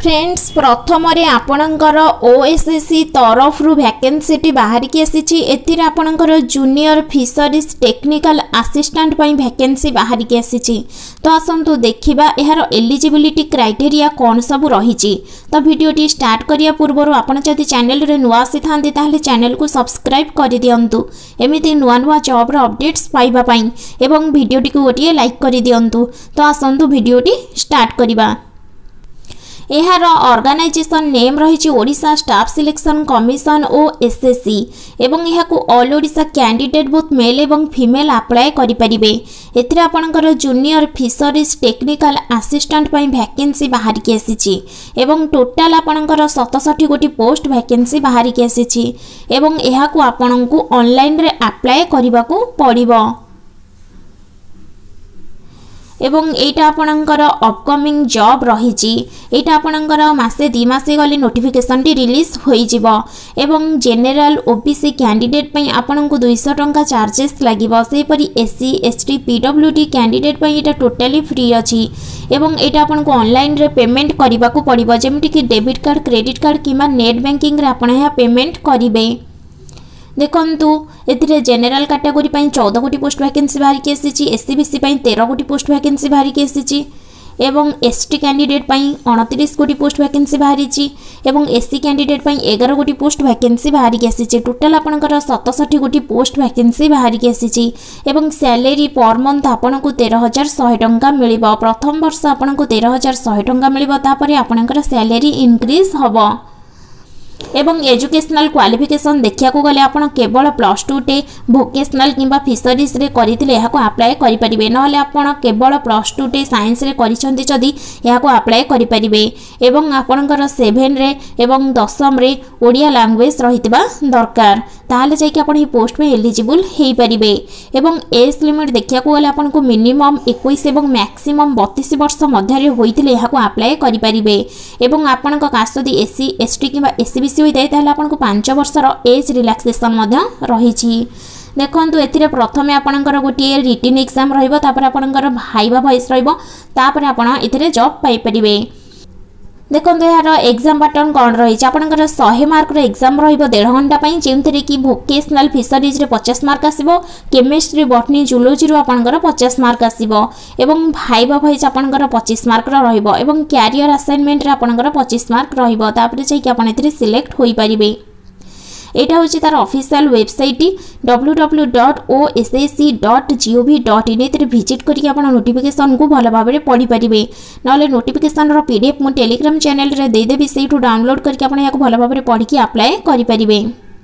Friends प्रथम आपणकर OSSC तरफ वैकेंसी बाहर की आसी आपणकर junior fisheries technical assistant vacancy बाहर की आसी। तो आसतु देखा यार एलिजिबिलिटी क्राइटेरिया कौन सब रही। तो वीडियोटी स्टार्ट करिया पूर्व आपन जदि चैनल रे नुआ आसी थांती ताहले चैनल को सब्सक्राइब कर दियंतु एमिति नुआ नुआ जॉब रो अपडेट्स पाइबा पई एवं वीडियोटी को गोटे लाइक कर दियंतु। तो आसतु वीडियोटी स्टार्ट करिबा। यार ऑर्गेनाइजेशन नेम रही Odisha staff selection commission OSSC एवं यह all Odisha candidate both male एवं फीमेल अप्लाई करें। एथिरे आपणकर junior fisheries technical assistant vacancy बाहर की आसी एवं टोटाल आपणकर 67 गोटी पोस्ट वैकेंसी बाहर की आसी एवं यह आपण को ऑनलाइन रे अप्लाई करने को पड़िबो। एवं एटा आपणकर अपकमिंग जॉब रही। एटा आपणकर मासे 2 मासे गले नोटिफिकेशन टी रिलीज होई जिवो एवं जनरल ओबीसी कैंडिडेट पई आपन को 200 टंका चार्जेस लागिवो। से परी एससी एसटी पीडब्ल्यूडी कैंडिडेट पई एटा टोटली फ्री अछि एवं एटा आपन को ऑनलाइन रे पेमेंट करबा को पड़िबो जेमति कि डेबिट कार्ड क्रेडिट कार्ड किमा नेट बैंकिंग रे आपन या पेमेंट करिवे। देखंतु एथिरे जनरल कैटेगरी 14 गोटी पोस्ट वैकेंसी बाहर की आसी, एससी बीसी 13 गोटी पोस्ट वैकेंसी बाहर की आसी एवं एसटी कैंडिडेट 29 गोटी पोस्ट वैकेंसी बाहरी एवं एससी कैंडिडेट 11 गोटी पोस्ट वैकेंसी बाहर की आसी। टोटाल आपणकर 67 गोटी पोस्ट वैकेंसी बाहर की आसी एवं सैलरी पर मंथ आपन को 13,100 टंका मिलिबो। प्रथम वर्ष आपन को 13,100 टंका मिलिबो, तापरे आपणकर सैलरी इंक्रीज हबो। एवं एजुकेशनल क्वालिफिकेशन देखा गले आपन केवल +2 टे वोकेशनल किंबा फिशरीज रे करितिले या को अप्लाई करि परिबे, नहले आपन केवल +2 टे साइंस रे करिसंती जदी या को अप्लाई करि परिबे एवं आपनकर 7 रे एवं 10म रे ओडिया लैंग्वेज रहितबा दरकार, ताहले जाय कि आपन ही पोस्ट में एलिजिबल हेई परिबे। एवं एज लिमिट देखा गले आपन को मिनिमम 21 एवं मैक्सिमम 32 वर्ष मध्य रे होइतिले या को अप्लाई करि परिबे एवं आपन को कास्ट यदि एससी एसटी किंबा एससीबीसी होइते ताहले आपन को 5 वर्षर एज रिलैक्सेशन मध्य रहिछि। देखंतु एथिरे प्रथमे आपनकर गोटे रिटन एग्जाम रहिबो, तापर आपनकर भाइबा वॉइस रहिबो, तापर आपण एथिरे जॉब पाई परिबे। देखंतु यार एग्जाम पैटर्न कौन रही। आपनकर 100 मार्क रो एग्जाम रहिबो 1.5 घंटा पई, जेमथिरे कि वोकेशनल फिशरीज रे 50 मार्क आसीबो, केमिस्ट्री बॉटनी जूलॉजी रो आपनकर 50 मार्क आसीबो एवं भाइबा वॉइस आपनकर 25 मार्क रो रहिबो एवं कैरियर असाइनमेंट रे आपनकर 25 मार्क रहिबो। तापर जे कि आपण एथिरे सिलेक्ट होई परिबे। एटा होची तार ऑफिशियल वेबसाइट www.ossc.gov.in एते विजिट करिक आपण नोटिफिकेशन को भल भाबरे पढि परिबे। नले नोटिफिकेशन रो पीडीएफ मो टेलीग्राम चैनल रे दे देबी, सेठू डाउनलोड करिक आपण याको भल भाबरे पढि कि अप्लाई करि परिबे।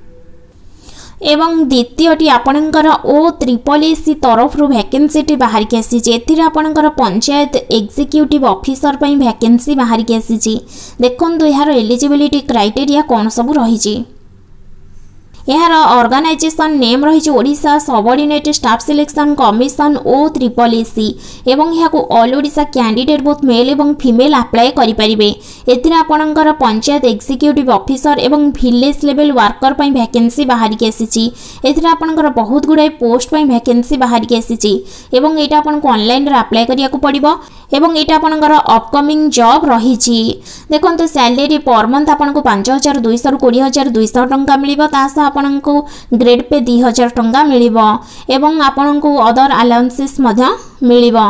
एवं द्वितीयटी आपणकर OSSC तरफ वैकेंसी बाहर की आसी। एथिरे आपणकर पंचायत एग्जीक्यूटिव ऑफिसर पई वैकेंसी बाहर की आसी। देखंतु यार एलिजिबिलिटी क्राइटेरिया कौन सब रही। यार ऑर्गेनाइजेशन नेम रही Odisha subordinate staff selection commission OSSC एवं यह all Odisha candidate both male एवं फीमेल अप्लाई करि परिबे। एथिरे आपणकर पंचायत एग्जीक्यूटिव ऑफिसर एवं विलेज लेवल वर्कर पई वैकेंसी बाहर की आसी। एथिरे आपणकर बहुत गुडाय पोस्ट पई वैकेंसी बाहर की आसी एवं एटा आपनको ऑनलाइन रे अप्लाई करिया को पड़िबो एवं एटा आपणकर अपकमिंग जॉब रही। देखंतु सैलरी पर मंथ आपनको 5,200 रु 20,200 टंका मिलिबो, तासा आपनको ग्रेड पे 2,000 टंका मिलिबो एवं आपनको अदर अलाउंसेस मध्य मिलिबो।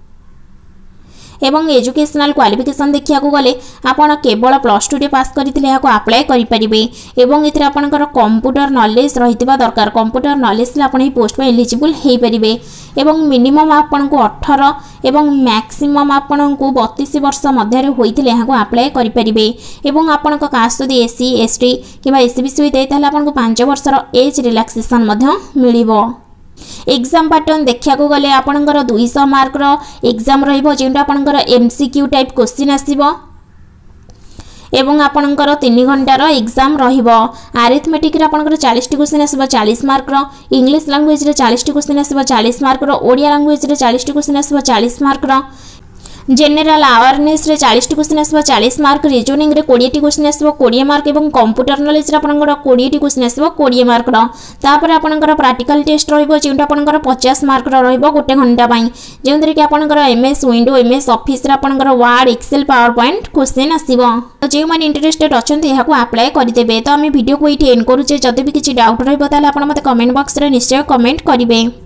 एवं एजुकेशनल क्वालिफिकेशन देखिया को गले आपण केवल +2 टे पास करितिले या को अप्लाई करि परिबे एवं इथरे आपनकर कंप्यूटर नॉलेज रहितबा दरकार। कंप्यूटर नॉलेज ले आपण ही पोस्ट में एलिजिबल हेई परिबे एवं मिनिमम आपन को 18 एवं मैक्सिमम आपन को 32 वर्ष मध्य रे होइतिले या को अप्लाई करि परिबे एवं आपन को कास्ट यदि एससी एसटी किबा एससीबीसी होइते ताले आपन को 5 वर्षर एज रिलैक्सेशन मध्य मिलिबो। एग्जाम पैटर्न देखा गले आपणकर 200 मार्क रो एग्जाम रहिबो, जेंटा आपणकर एमसीक्यू टाइप क्वेश्चन आसीबो एवं आपणकर 3 घंटा रो एग्जाम रहिबो। अरिथमेटिक रे आपणकर 40 टी क्वेश्चन आसीबो 40 मार्क रो, इंग्लिश लैंग्वेज रे 40 टी क्वेश्चन आसीबो 40 मार्क रो, ओडिया लैंग्वेज रे 40 टी क्वेश्चन आसीबो 40 मार्क रो, जनरल अवेयरनेस रे 40 टी क्वेश्चन आसबो 40 मार्क, रीजनिंग रे 20 टी क्वेश्चन आसबो 20 मार्क एवं कंप्यूटर नॉलेज रे आपनकर 20 टी क्वेश्चन आसबो 20 मार्क रो। तापर आपनकर प्रैक्टिकल टेस्ट रहइबो जेउटा आपनकर 50 मार्क रो रहइबो गोटे घंटा पई, जेउंतरे कि आपनकर एमएस विंडो एमएस ऑफिस रे आपनकर Word Excel PowerPoint question आसीबो। तो जे माने इंटरेस्टेड अछंती एहाको अप्लाई करि देबे। तो आमे वीडियो को इठी एंड करूचे, जदि भी किछि डाउट रहइबो ताले आपन मते कमेंट बॉक्स रे निश्चय कमेंट करिवे।